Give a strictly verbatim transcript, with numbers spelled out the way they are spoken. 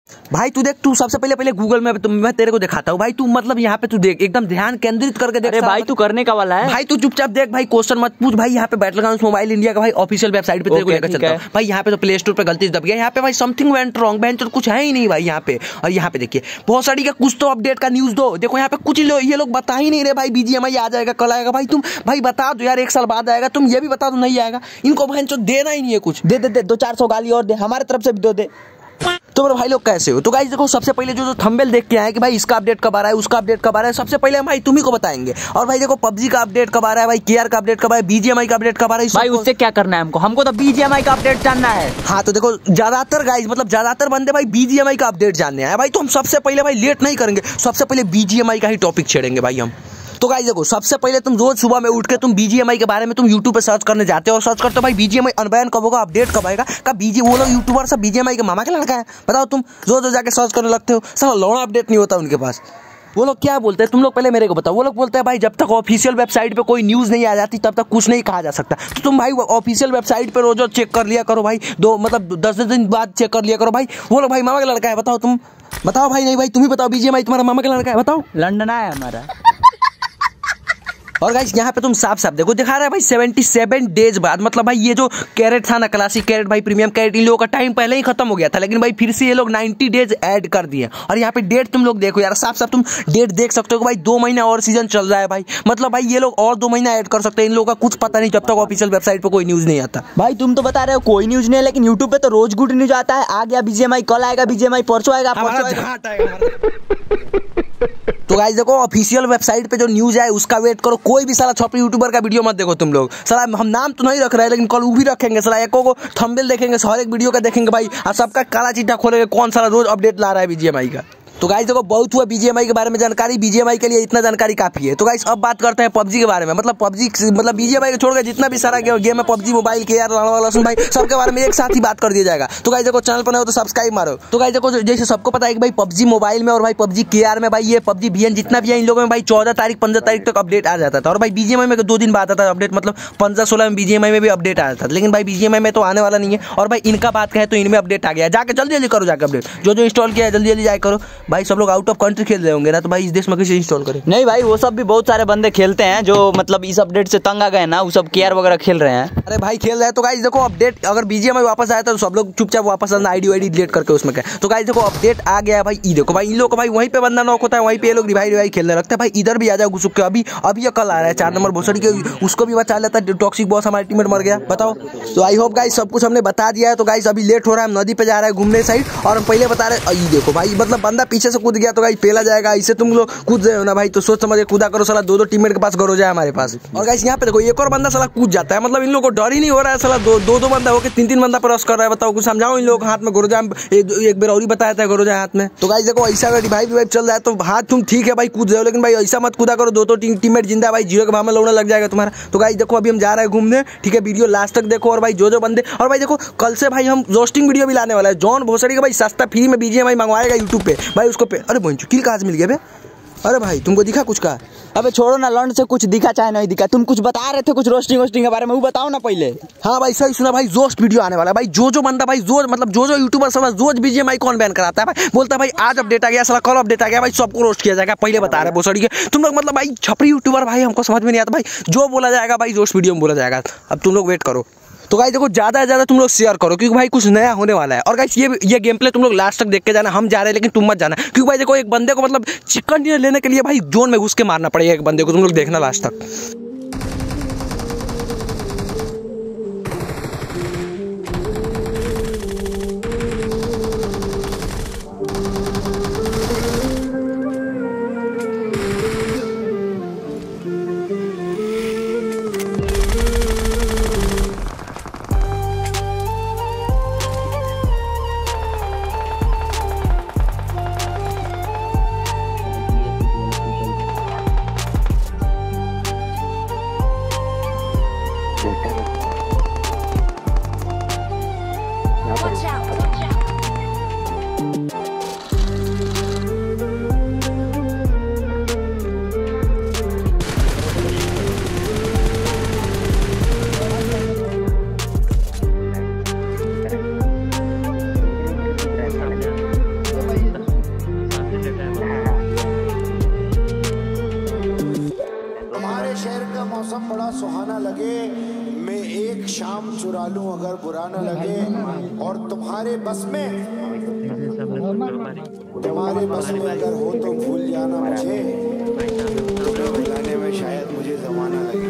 भाई तू देख, तू सबसे पहले पहले गूगल में तुम मैं तेरे को दिखाता हूँ भाई, तू मतलब यहाँ पे तू देख, एकदम ध्यान केंद्रित करके देख। अरे भाई तू करने का वाला है भाई, तू चुपचाप देख भाई, क्वेश्चन मत पूछ भाई। यहाँ पे बैटलग्राउंड्स मोबाइल इंडिया का भाई ऑफिशियल वेबसाइट पे तेरे को लेकर चलता हूं भाई। यहाँ पे तो प्ले स्टोर पे गलती से दब गया, यहाँ पे भाई समथिंग वेंट रॉन्ग, बेंच कुछ है ही नहीं भाई यहाँ पे। और यहाँ पे देखिए बहुत सारी का कुछ तो अपडेट का न्यूज दो, देखो यहाँ पे कुछ लो, ये लोग बता ही नहीं रहे भाई बीजीएमआई आ जाएगा कल आएगा। भाई तुम भाई बता दो यार, एक साल बाद आएगा, तुम ये भी बता दो नहीं आएगा। इनको भाई जो देना ही नहीं है कुछ। दे दे दे दो चार सौ गाली और दे, हमारे तरफ से भी दो दे। तो मेरे भाई लोग कैसे हो? तो गाइस देखो, सबसे पहले जो जो थंबनेल देख के आए कि भाई इसका अपडेट कब आ रहा है, उसका अपडेट कब आ रहा है, सबसे पहले हम भाई तुम्ही को बताएंगे। और भाई देखो पबजी का अपडेट कब आ रहा है भाई, केआर का अपडेट कब आ रहा है, बीजीएमआई का अपडेट कब आ रहा है भाई, उससे क्या करना है हमको? हमको तो बीजीएमआई का अपडेट जानना है। हाँ तो देखो, ज्यादातर गाइस मतलब ज्यादातर बंदे भाई बीजीएमआई का अपडेट जानने आए भाई। तो हम सबसे पहले भाई लेट नहीं करेंगे, सबसे पहले बीजीएमआई का ही टॉपिक छेड़ेंगे भाई हम। तो गाइस देखो, सबसे पहले तुम रोज सुबह में उठ के तुम बीजीएमआई के बारे में तुम यूट्यूब पे सर्च करने जाते हो और सर्च करते हो भाई बीजीएमआई अनबैन कब होगा, अपडेट कब आएगा। कब बीजी वो लोग यूट्यूबर सब बीजीएमआई के मामा के लड़का है, बताओ तुम रोज रोज जाके सर्च करने लगते हो, सब लौड़ा अपडेट नहीं होता उनके पास। वो लोग क्या बोलते हैं, तुम लोग पहले मेरे को बताओ। वो लोग बोलते हैं भाई जब तक ऑफिशियल वेबसाइट पे कोई न्यूज़ नहीं आ जाती तब तक कुछ नहीं कहा जा सकता। तो तुम भाई ऑफिशियल वेबसाइट पे रोज रोज चेक कर लिया करो भाई, दो मतलब दस दस दिन बाद चेक कर लिया करो भाई। वो लोग भाई मामा का लड़का है, बताओ तुम, बताओ भाई। नहीं भाई तुम ही बताओ, बीजीएमआई तुम्हारा मामा का लड़का है, बताओ। लंदन है हमारा। और गाइस यहाँ पे तुम साफ साफ देखो, दिखा रहा है भाई सतहत्तर डेज बाद, मतलब भाई ये जो कैरेट था ना, क्लासिक कैरेट भाई, प्रीमियम कैरेट, इन लोगों का टाइम पहले ही खत्म हो गया था, लेकिन भाई फिर से ये लोग नब्बे डेज ऐड कर दिए। और यहाँ पे डेट तुम लोग देखो यार, साफ साफ तुम डेट देख सकते हो भाई, दो महीना और सीजन चल रहा है भाई। मतलब भाई ये लोग और दो महीना ऐड कर सकते हैं, इन लोगों का कुछ पता नहीं जब तक ऑफिशियल वेबसाइट पे कोई न्यूज नहीं आता। भाई तुम तो बता रहे हो कोई न्यूज नहीं है, लेकिन यूट्यूब पे तो रोज गुड न्यूज आता है। आ गया बीजीएमआई, कल आएगा बीजीएमआई, परसों आएगा, परसों आएगा। तो गाइस देखो, ऑफिशियल वेबसाइट पे जो न्यूज है उसका वेट करो। कोई भी साला छपरी यूट्यूबर का वीडियो मत देखो तुम लोग। साला हम नाम तो नहीं रख रहे हैं, लेकिन कल वो भी रखेंगे। साला एको को थंबनेल देखेंगे, हर एक वीडियो का देखेंगे भाई, और सबका काला चिट्ठा खोलेंगे कौन साला रोज अपडेट ला रहा है बीजीएमआई का। तो गाइस देखो, बहुत हुआ बीजीएमआई के बारे में जानकारी, बीजीएमआई के लिए इतना जानकारी काफी है। तो गाइस अब बात करते हैं पबजी के बारे में। मतलब पबजी मतलब बीजीएमआई को छोड़ के जितना भी सारा गेम है, पबजी मोबाइल के यार लड़वा भाई, सबके बारे में एक साथ ही बात कर दिया जाएगा। तो गाइस देखो, चैनल पर नए हो तो सब्सक्राइब मारो। तो गाइस देखो, जैसे सबको पता है कि भाई पबजी मोबाइल में और भाई पबजी केआर में भाई, ये पबजी वीएन जितना भी है, इन लोगों में भाई चौदह तारीख पंद्रह तारीख तक अपडेट आ जाता था। और भाई बीजीएमआई में दो दिन बाद आता था अपडेट, मतलब पंद्रह सोलह में बीजीएमआई में भी अपडेट आ जाता था। लेकिन भाई बीजीएमआई में तो आने वाला नहीं है। और भाई इनका बात कहे तो इनमें अपडेट आ गया, जाके जल्दी जल्दी करो, जाकर अपडेट जो जो इंस्टॉल किया है जल्दी जल्दी जाए करो भाई। सब लोग आउट ऑफ कंट्री खेल रहे होंगे ना, तो भाई इस देश में कैसे इंस्टॉल करें? नहीं भाई, वो सब भी बहुत सारे बंदे खेलते हैं जो मतलब इस अपडेट से तंग आ गए ना, वो सब केआर वगैरह खेल रहे हैं। अरे भाई खेल रहे हैं। तो गाइस देखो, अपडेट अगर बीजीएमआई वापस आया तो सब लोग चुपचाप वापस आना, आईडी वाईडी डिलीट करके उसमें क्या। तो गाइस देखो, अपडेट आ गया भाई। ई देखो भाई, इन लोग को भाई वहीं पे बंदा नॉक होता है, वहीं पे ये लोग रिवाइव रिवाइव खेलने लगते हैं भाई। इधर भी आ जाओ घुस के, अभी अभी ये कल आ रहा है चार नंबर भोसड़ी के, उसको भी बचा लेता है। टॉक्सिक बॉस हमारा टीममेट मर गया, बताओ। तो आई होप गाइस सब कुछ हमने बता दिया है। तो गाइस अभी लेट हो रहा है, हम नदी पे जा रहे हैं घूमने साइड, और हम पहले बता रहे हैं। देखो भाई, मतलब बंदा पीछे से कूद गया तो गाइस पेला जाएगा। इससे तुम लोग कूद रहे हो ना भाई, तो सोच समझ के कूदा करो। साला दो दो टीममेट के पास गरो जाए हमारे पास। और गाइस यहाँ पे देखो, एक और बंदा साला कूद जाता है, मतलब इन लोगों को डर ही नहीं हो रहा है। साला दो दो दो बंदा होकर तीन तीन बंदा क्रॉस कर रहा है, बताओ कुछ समझाओ इन लोग। हाथ में गरो जाए, एक बार और ही बताया था गरो जाए हाथ में। तो गाइस देखो, ऐसा अगर रिवाइव रिवाइव चल रहा है तो हाथ तुम ठीक है भाई कूद रहे हो, लेकिन भाई ऐसा मत कूदा करो। दो दो टीममेट जिंदा भाई, जीरो के भाव में लौड़ा लग जाएगा तुम्हारा। तो गाइस देखो, अभी हम जा रहे हैं घूमने, ठीक है। वीडियो लास्ट तक देखो। और भाई जो जो बंदे, और भाई देखो कल से भाई हम रोस्टिंग वीडियो भी लाने वाला है। जॉन भोसड़ी का भाई सस्ता फ्री में बीजीएमआई मंगवाएगा यूट्यूब पे भाई, उसको पे। अरे बोल किल कहाँ से मिल गया बे? अरे भाई तुमको दिखा कुछ का? अबे छोड़ो ना, लॉन्ड से कुछ दिखा चाहे नहीं दिखा। तुम कुछ बता रहे थे कुछ रोस्टिंग वोस्टिंग के बारे में, वो बताओ ना पहले। हाँ भाई सही सुना भाई, जोस्ट वीडियो आने वाला है भाई। जो जो बंदा भाई जोज मतलब जो जो यूट्यूबर सब रोज बीजीएमआई कौन बैन कराता है भाई, बोलता है भाई आज अपडेट आ गया, साला कल अपडेट आ गया भाई, सबको रोस्ट किया जाएगा। पहले बता रहे भोसड़ी के तुम लोग, मतलब भाई छपरी यूट्यूबर भाई, हमको समझ में नहीं आता भाई। जो बोला जाएगा भाई रोस्ट वीडियो में बोला जाएगा। अब तुम लोग वेट करो। तो गाइस देखो, ज्यादा से ज्यादा तुम लोग शेयर करो, क्योंकि भाई कुछ नया होने वाला है। और गाइस ये ये गेम प्ले तुम लोग लास्ट तक देख के जाना। हम जा रहे हैं लेकिन तुम मत जाना, क्योंकि भाई देखो एक बंदे को मतलब चिकन डिनर लेने के लिए भाई जोन में घुस के मारना पड़ेगा एक बंदे को। तुम लोग देखना लास्ट तक। बुरा न लगे और तुम्हारे बस में तुम्हारे बस में अगर हो तो भूल जाना मुझे, तुम्हें भुलाने में शायद मुझे जमाना लगे।